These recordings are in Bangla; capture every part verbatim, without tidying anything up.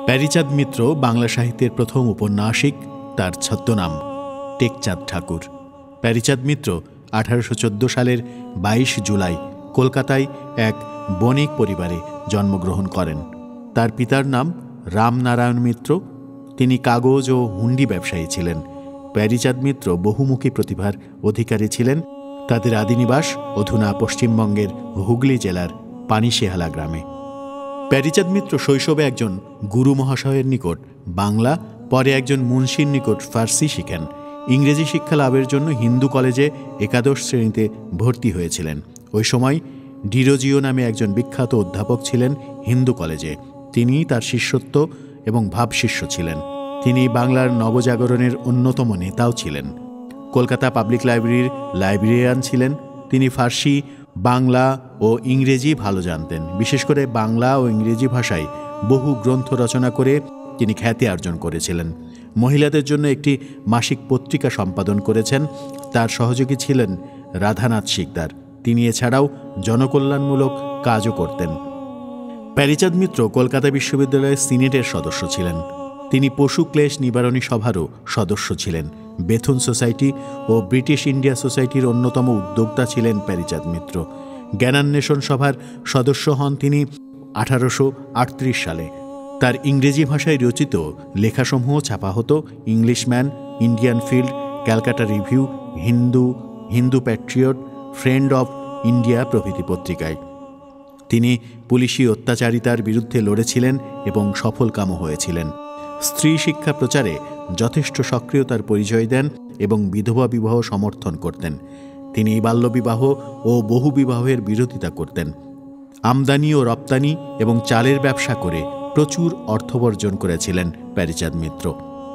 প্যারীচাঁদ মিত্র বাংলা সাহিত্যের প্রথম উপন্যাসিক। তার ছদ্মনাম টেকচাঁদ ঠাকুর। প্যারীচাঁদ মিত্র আঠারোশো চোদ্দ সালের বাইশ জুলাই কলকাতায় এক বণিক পরিবারে জন্মগ্রহণ করেন। তার পিতার নাম রামনারায়ণ মিত্র। তিনি কাগজ ও হুন্ডি ব্যবসায়ী ছিলেন। প্যারীচাঁদ মিত্র বহুমুখী প্রতিভার অধিকারী ছিলেন। তাদের আদিনিবাস অধুনা পশ্চিমবঙ্গের হুগলি জেলার পানিশেহালা গ্রামে। প্যারীচাঁদ মিত্র শৈশবে একজন গুরু মহাশয়ের নিকট বাংলা, পরে একজন মুন্সির নিকট ফার্সি শিখেন। ইংরেজি শিক্ষা লাভের জন্য হিন্দু কলেজে একাদশ শ্রেণীতে ভর্তি হয়েছিলেন। ওই সময় ডিরোজিও নামে একজন বিখ্যাত অধ্যাপক ছিলেন হিন্দু কলেজে। তিনি তার শিষ্যত্ব এবং ভাবশিষ্য ছিলেন। তিনি বাংলার নবজাগরণের অন্যতম নেতাও ছিলেন। কলকাতা পাবলিক লাইব্রেরির লাইব্রেরিয়ান ছিলেন। তিনি ফার্সি, বাংলা ও ইংরেজি ভালো জানতেন। বিশেষ করে বাংলা ও ইংরেজি ভাষায় বহু গ্রন্থ রচনা করে তিনি খ্যাতি অর্জন করেছিলেন। মহিলাদের জন্য একটি মাসিক পত্রিকা সম্পাদন করেছেন। তার সহযোগী ছিলেন রাধানাথ শিকদার। তিনি এছাড়াও জনকল্যাণমূলক কাজও করতেন। প্যারীচাঁদ মিত্র কলকাতা বিশ্ববিদ্যালয়ের সিনেটের সদস্য ছিলেন। তিনি পশু ক্লেশ নিবারণী সভারও সদস্য ছিলেন। বেথুন সোসাইটি ও ব্রিটিশ ইন্ডিয়া সোসাইটির অন্যতম উদ্যোক্তা ছিলেন প্যারীচাঁদ মিত্র। জ্ঞানান্বেষণ সভার সদস্য হন তিনি আঠারোশো আটত্রিশ সালে। তার ইংরেজি ভাষায় রচিত লেখাসমূহ ছাপা হতো Englishman, Indian field, Calcutta review, Hindu, Hindu patriot, friend of India প্রভৃতি পত্রিকায়। তিনি পুলিশি অত্যাচারিতার বিরুদ্ধে লড়েছিলেন এবং সফলকামও হয়েছিলেন। স্ত্রী শিক্ষা প্রচারে যথেষ্ট সক্রিয়তার পরিচয় দেন এবং বিধবা বিবাহ সমর্থন করতেন। তিনি বাল্যবিবাহ ও বহুবিবাহের বিরোধিতা করতেন। আমদানি ও রপ্তানি এবং চালের ব্যবসা করে প্রচুর অর্থবর্জন করেছিলেন প্যারীচাঁদ মিত্র।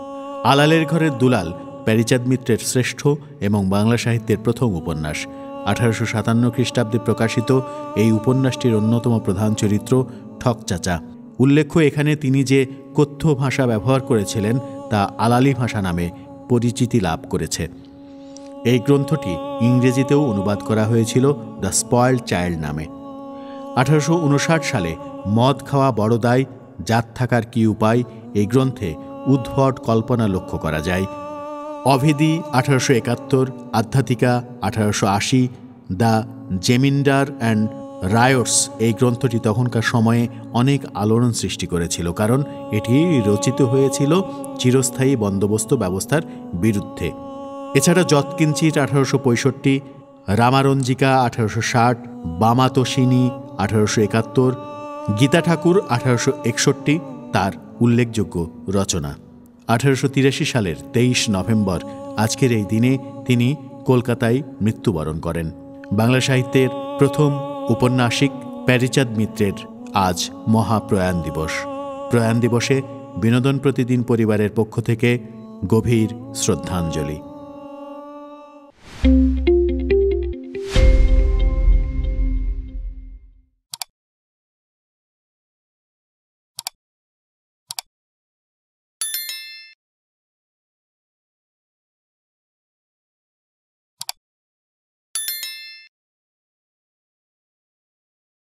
আলালের ঘরের দুলাল প্যারীচাঁদ মিত্রের শ্রেষ্ঠ এবং বাংলা সাহিত্যের প্রথম উপন্যাস। আঠারোশো সাতান্ন খ্রিস্টাব্দে প্রকাশিত এই উপন্যাসটির অন্যতম প্রধান চরিত্র ঠকচাচা। উল্লেখ্য, এখানে তিনি যে কথ্য ভাষা ব্যবহার করেছিলেন তা আলালি ভাষা নামে পরিচিতি লাভ করেছে। এই গ্রন্থটি ইংরেজিতেও অনুবাদ করা হয়েছিল দ্য স্পয়েলড চাইল্ড নামে। আঠারোশো উনষাট সালে মদ খাওয়া বড় দায়, জাত থাকার কি উপায় এই গ্রন্থে উদ্ভট কল্পনা লক্ষ্য করা যায়। অভেদী আঠারোশো একাত্তর, আধ্যাত্মিকা আঠারোশো আশি, দ্য জেমিন্ডার অ্যান্ড রায়টস এই গ্রন্থটি তখনকার সময়ে অনেক আলোড়ন সৃষ্টি করেছিল, কারণ এটি রচিত হয়েছিল চিরস্থায়ী বন্দোবস্ত ব্যবস্থার বিরুদ্ধে। এছাড়া যৎকিঞ্চিত আঠারোশো পঁয়ষট্টি, রামারঞ্জিকা আঠারোশো ষাট, বামাতোষিনী আঠারোশো একাত্তর, গীতা ঠাকুর আঠারোশো একষট্টি তার উল্লেখযোগ্য রচনা। আঠারোশো তিরাশি সালের তেইশ নভেম্বর আজকের এই দিনে তিনি কলকাতায় মৃত্যুবরণ করেন। বাংলা সাহিত্যের প্রথম উপন্যাসিক প্যারীচাঁদ মিত্রের আজ মহাপ্রয়াণ দিবস। প্রয়াণ দিবসে বিনোদন প্রতিদিন পরিবারের পক্ষ থেকে গভীর শ্রদ্ধাঞ্জলি।